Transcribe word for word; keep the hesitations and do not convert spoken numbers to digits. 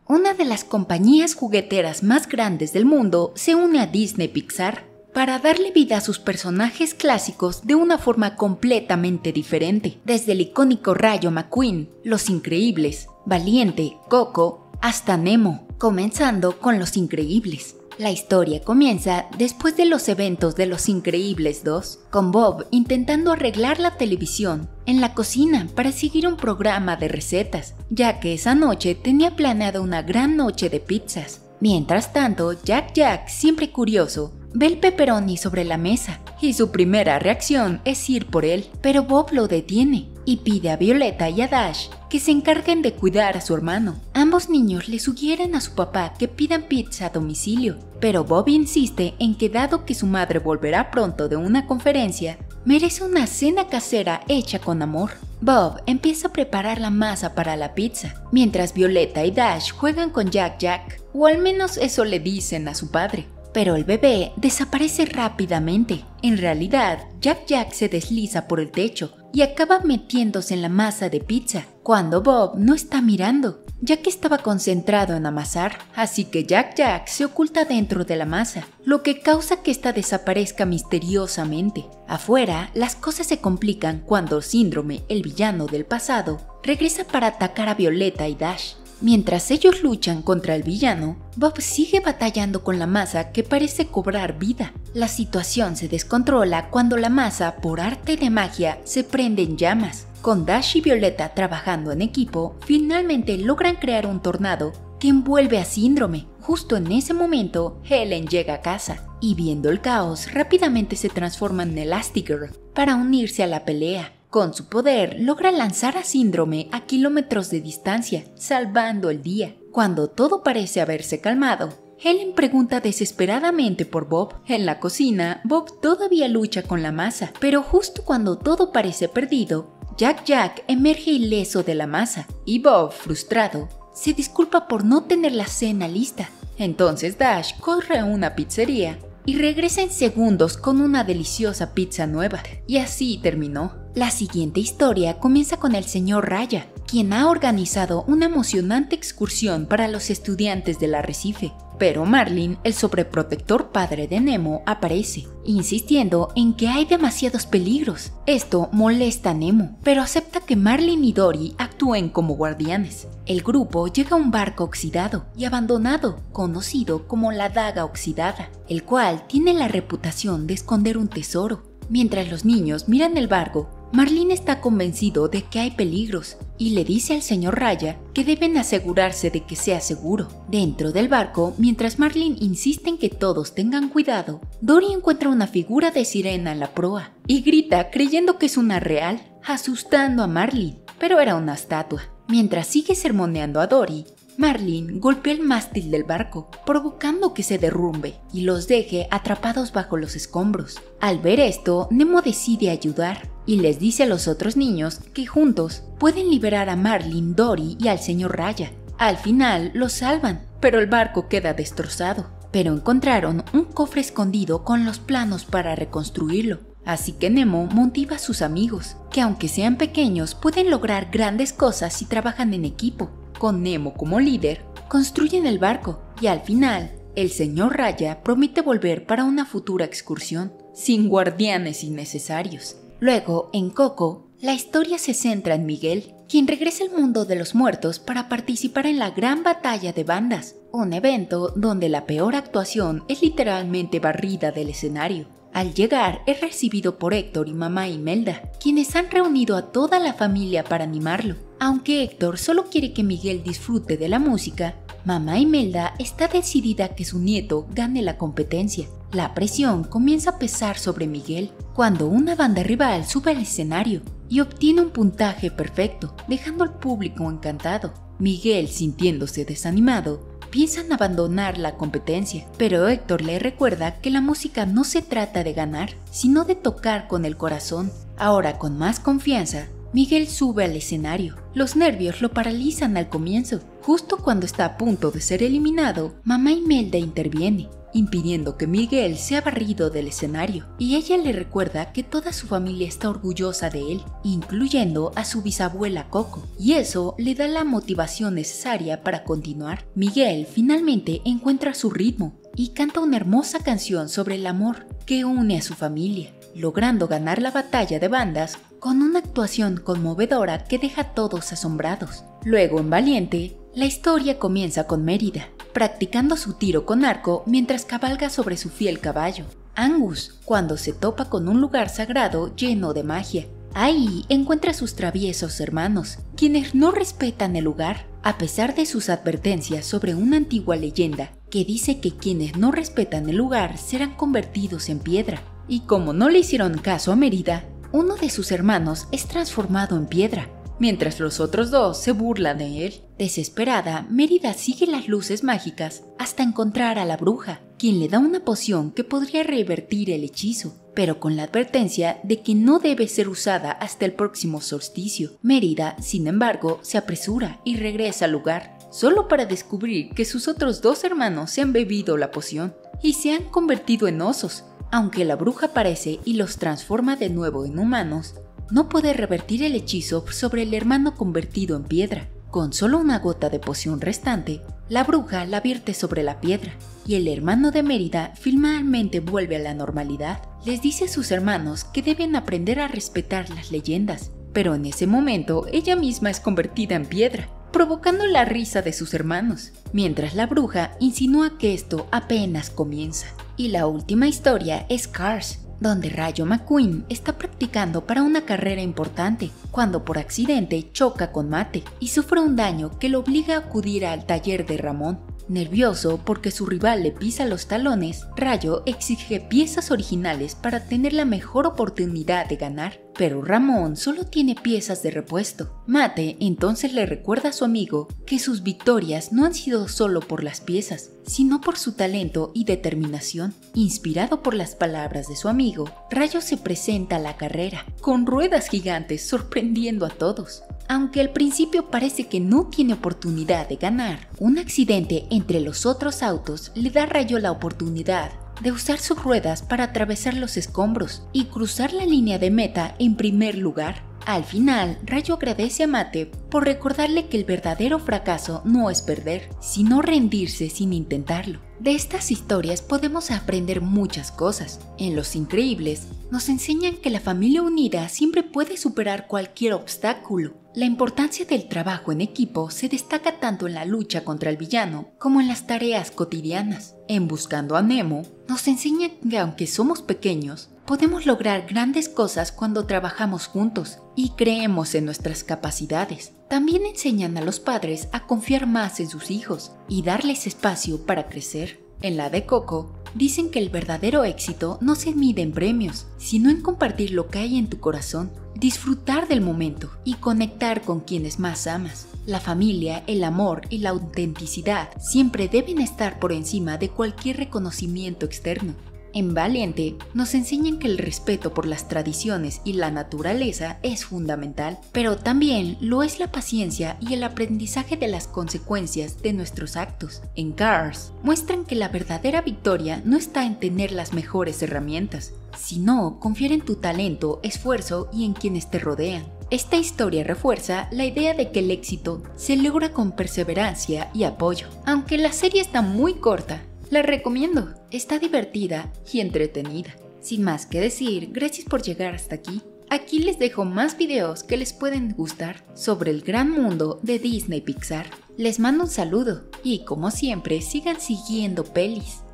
una de las compañías jugueteras más grandes del mundo, se une a Disney Pixar para darle vida a sus personajes clásicos de una forma completamente diferente, desde el icónico Rayo McQueen, Los Increíbles, Valiente, Coco, hasta Nemo, comenzando con Los Increíbles. La historia comienza después de los eventos de Los Increíbles dos, con Bob intentando arreglar la televisión en la cocina para seguir un programa de recetas, ya que esa noche tenía planeada una gran noche de pizzas. Mientras tanto, Jack Jack, siempre curioso, ve el pepperoni sobre la mesa y su primera reacción es ir por él, pero Bob lo detiene y pide a Violeta y a Dash que se encarguen de cuidar a su hermano. Ambos niños le sugieren a su papá que pidan pizza a domicilio, pero Bob insiste en que dado que su madre volverá pronto de una conferencia, merece una cena casera hecha con amor. Bob empieza a preparar la masa para la pizza, mientras Violeta y Dash juegan con Jack Jack, o al menos eso le dicen a su padre. Pero el bebé desaparece rápidamente. En realidad, Jack Jack se desliza por el techo y acaba metiéndose en la masa de pizza, cuando Bob no está mirando, ya que estaba concentrado en amasar. Así que Jack Jack se oculta dentro de la masa, lo que causa que ésta desaparezca misteriosamente. Afuera, las cosas se complican cuando Síndrome, el villano del pasado, regresa para atacar a Violeta y Dash. Mientras ellos luchan contra el villano, Bob sigue batallando con la masa que parece cobrar vida. La situación se descontrola cuando la masa, por arte de magia, se prende en llamas. Con Dash y Violeta trabajando en equipo, finalmente logran crear un tornado que envuelve a Síndrome. Justo en ese momento, Helen llega a casa y, viendo el caos, rápidamente se transforma en Elastigirl para unirse a la pelea. Con su poder, logra lanzar a Síndrome a kilómetros de distancia, salvando el día. Cuando todo parece haberse calmado, Helen pregunta desesperadamente por Bob. En la cocina, Bob todavía lucha con la masa, pero justo cuando todo parece perdido, Jack Jack emerge ileso de la masa, y Bob, frustrado, se disculpa por no tener la cena lista. Entonces Dash corre a una pizzería y regresa en segundos con una deliciosa pizza nueva. Y así terminó. La siguiente historia comienza con el señor Raya, quien ha organizado una emocionante excursión para los estudiantes del arrecife. Pero Marlin, el sobreprotector padre de Nemo, aparece, insistiendo en que hay demasiados peligros. Esto molesta a Nemo, pero acepta que Marlin y Dory actúen como guardianes. El grupo llega a un barco oxidado y abandonado, conocido como la Daga Oxidada, el cual tiene la reputación de esconder un tesoro. Mientras los niños miran el barco, Marlin está convencido de que hay peligros y le dice al señor Raya que deben asegurarse de que sea seguro. Dentro del barco, mientras Marlin insiste en que todos tengan cuidado, Dory encuentra una figura de sirena en la proa y grita creyendo que es una real, asustando a Marlin, pero era una estatua. Mientras sigue sermoneando a Dory, Marlin golpea el mástil del barco, provocando que se derrumbe y los deje atrapados bajo los escombros. Al ver esto, Nemo decide ayudar y les dice a los otros niños que juntos pueden liberar a Marlin, Dory y al señor Raya. Al final los salvan, pero el barco queda destrozado. Pero encontraron un cofre escondido con los planos para reconstruirlo. Así que Nemo motiva a sus amigos, que aunque sean pequeños pueden lograr grandes cosas si trabajan en equipo. Con Nemo como líder, construyen el barco y al final, el señor Raya promete volver para una futura excursión, sin guardianes innecesarios. Luego, en Coco, la historia se centra en Miguel, quien regresa al mundo de los muertos para participar en la Gran Batalla de Bandas, un evento donde la peor actuación es literalmente barrida del escenario. Al llegar, es recibido por Héctor y mamá Imelda, quienes han reunido a toda la familia para animarlo. Aunque Héctor solo quiere que Miguel disfrute de la música, mamá Imelda está decidida a que su nieto gane la competencia. La presión comienza a pesar sobre Miguel cuando una banda rival sube al escenario y obtiene un puntaje perfecto, dejando al público encantado. Miguel, sintiéndose desanimado, piensa en abandonar la competencia, pero Héctor le recuerda que la música no se trata de ganar, sino de tocar con el corazón. Ahora, con más confianza, Miguel sube al escenario. Los nervios lo paralizan al comienzo. Justo cuando está a punto de ser eliminado, mamá Imelda interviene impidiendo que Miguel sea barrido del escenario, y ella le recuerda que toda su familia está orgullosa de él, incluyendo a su bisabuela Coco, y eso le da la motivación necesaria para continuar. Miguel finalmente encuentra su ritmo y canta una hermosa canción sobre el amor que une a su familia, logrando ganar la batalla de bandas con una actuación conmovedora que deja a todos asombrados. Luego, en Valiente, la historia comienza con Mérida, practicando su tiro con arco mientras cabalga sobre su fiel caballo, Angus, cuando se topa con un lugar sagrado lleno de magia. Ahí encuentra a sus traviesos hermanos, quienes no respetan el lugar, a pesar de sus advertencias sobre una antigua leyenda que dice que quienes no respetan el lugar serán convertidos en piedra. Y como no le hicieron caso a Mérida, uno de sus hermanos es transformado en piedra, mientras los otros dos se burlan de él. Desesperada, Mérida sigue las luces mágicas hasta encontrar a la bruja, quien le da una poción que podría revertir el hechizo, pero con la advertencia de que no debe ser usada hasta el próximo solsticio. Mérida, sin embargo, se apresura y regresa al lugar, solo para descubrir que sus otros dos hermanos se han bebido la poción y se han convertido en osos. Aunque la bruja aparece y los transforma de nuevo en humanos, no puede revertir el hechizo sobre el hermano convertido en piedra. Con solo una gota de poción restante, la bruja la vierte sobre la piedra, y el hermano de Mérida finalmente vuelve a la normalidad. Les dice a sus hermanos que deben aprender a respetar las leyendas, pero en ese momento ella misma es convertida en piedra, provocando la risa de sus hermanos, mientras la bruja insinúa que esto apenas comienza. Y la última historia es Cars, donde Rayo McQueen está practicando para una carrera importante, cuando por accidente choca con Mate y sufre un daño que lo obliga a acudir al taller de Ramón. Nervioso porque su rival le pisa los talones, Rayo exige piezas originales para tener la mejor oportunidad de ganar, pero Ramón solo tiene piezas de repuesto. Mate entonces le recuerda a su amigo que sus victorias no han sido solo por las piezas, sino por su talento y determinación. Inspirado por las palabras de su amigo, Rayo se presenta a la carrera, con ruedas gigantes sorprendiendo a todos. Aunque al principio parece que no tiene oportunidad de ganar, un accidente entre los otros autos le da a Rayo la oportunidad de usar sus ruedas para atravesar los escombros y cruzar la línea de meta en primer lugar. Al final, Rayo agradece a Mate por recordarle que el verdadero fracaso no es perder, sino rendirse sin intentarlo. De estas historias podemos aprender muchas cosas. En Los Increíbles, nos enseñan que la familia unida siempre puede superar cualquier obstáculo. La importancia del trabajo en equipo se destaca tanto en la lucha contra el villano como en las tareas cotidianas. En Buscando a Nemo, nos enseñan que aunque somos pequeños, podemos lograr grandes cosas cuando trabajamos juntos y creemos en nuestras capacidades. También enseñan a los padres a confiar más en sus hijos y darles espacio para crecer. En la de Coco, dicen que el verdadero éxito no se mide en premios, sino en compartir lo que hay en tu corazón, disfrutar del momento y conectar con quienes más amas. La familia, el amor y la autenticidad siempre deben estar por encima de cualquier reconocimiento externo. En Valiente, nos enseñan que el respeto por las tradiciones y la naturaleza es fundamental, pero también lo es la paciencia y el aprendizaje de las consecuencias de nuestros actos. En Cars, muestran que la verdadera victoria no está en tener las mejores herramientas, sino confiar en tu talento, esfuerzo y en quienes te rodean. Esta historia refuerza la idea de que el éxito se logra con perseverancia y apoyo. Aunque la serie está muy corta, la recomiendo, está divertida y entretenida. Sin más que decir, gracias por llegar hasta aquí. Aquí les dejo más videos que les pueden gustar sobre el gran mundo de Disney Pixar. Les mando un saludo y como siempre sigan siguiendo pelis.